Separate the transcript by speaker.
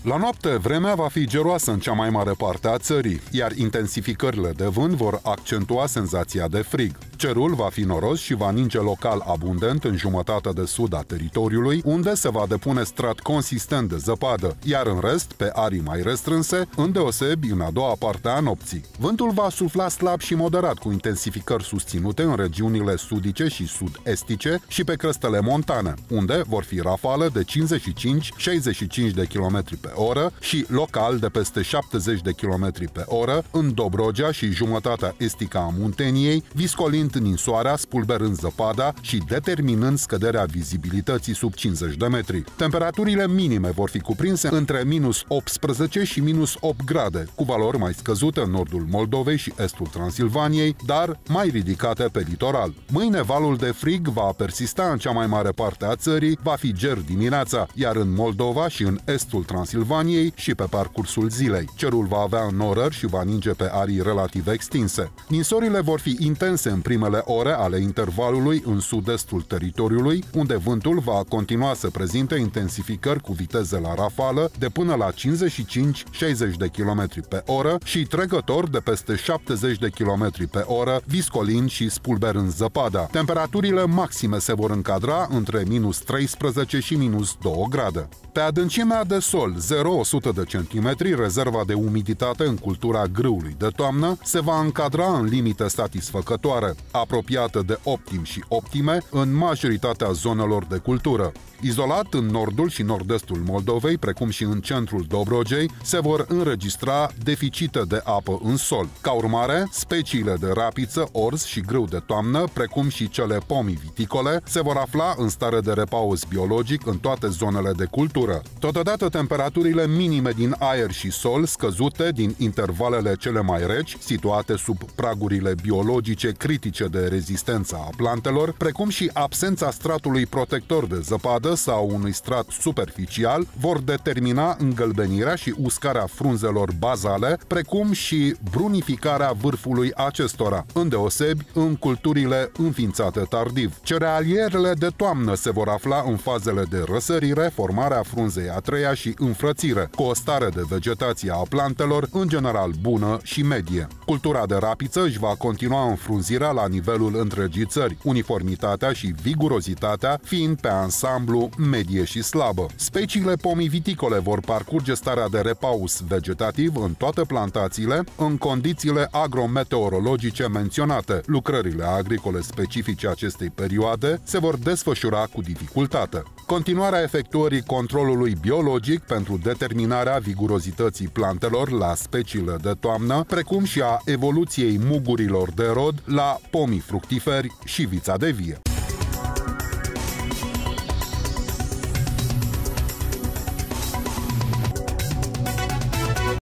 Speaker 1: La noapte, vremea va fi geroasă în cea mai mare parte a țării, iar intensificările de vânt vor accentua senzația de frig. Cerul va fi noros și va ninge local abundent în jumătatea de sud a teritoriului, unde se va depune strat consistent de zăpadă, iar în rest, pe arii mai restrânse, îndeosebi în a doua parte a nopții. Vântul va sufla slab și moderat, cu intensificări susținute în regiunile sudice și sud-estice și pe crestele montane, unde vor fi rafale de 55-65 de km pe oră și local de peste 70 de km pe oră în Dobrogea și jumătatea estică a Munteniei, viscolind ninsoarea, spulberând zăpada și determinând scăderea vizibilității sub 50 de metri. Temperaturile minime vor fi cuprinse între minus 18 și minus 8 grade, cu valori mai scăzute în nordul Moldovei și estul Transilvaniei, dar mai ridicate pe litoral. Mâine valul de frig va persista în cea mai mare parte a țării, va fi ger dimineața, iar în Moldova și în estul Transilvaniei și pe parcursul zilei. Cerul va avea înnorări și va ninge pe arii relativ extinse. Ninsorile vor fi intense în primele ore ale intervalului în sud-estul teritoriului, unde vântul va continua să prezinte intensificări cu viteze la rafală de până la 55-60 de km pe oră și trecători de peste 70 de km pe oră, viscolind și spulberând zăpada. Temperaturile maxime se vor încadra între minus 13 și minus 2 grade. Pe adâncimea de sol 0-100 de centimetri, rezerva de umiditate în cultura grâului de toamnă se va încadra în limite satisfăcătoare, apropiată de optim și optime în majoritatea zonelor de cultură. Izolat în nordul și nord-estul Moldovei, precum și în centrul Dobrogei, se vor înregistra deficite de apă în sol. Ca urmare, speciile de rapiță, orz și grâu de toamnă, precum și cele pomiviticole, se vor afla în stare de repaus biologic în toate zonele de cultură. Totodată, temperaturile minime din aer și sol, scăzute din intervalele cele mai reci, situate sub pragurile biologice critice de rezistență a plantelor, precum și absența stratului protector de zăpadă sau unui strat superficial, vor determina îngălbenirea și uscarea frunzelor bazale, precum și brunificarea vârfului acestora, îndeosebi în culturile înființate tardiv. Cerealierele de toamnă se vor afla în fazele de răsărire, formarea frunzei a treia și înfrățire, cu o stare de vegetație a plantelor în general bună și medie. Cultura de rapiță își va continua înfrunzirea la nivelul întregii țări, uniformitatea și vigurozitatea fiind pe ansamblu medie și slabă. Speciile pomiviticole vor parcurge starea de repaus vegetativ în toate plantațiile, în condițiile agrometeorologice menționate. Lucrările agricole specifice acestei perioade se vor desfășura cu dificultate. Continuarea efectuării controlului biologic pentru determinarea vigurozității plantelor la speciile de toamnă, precum și a evoluției mugurilor de rod la pomii fructiferi și vița de vie.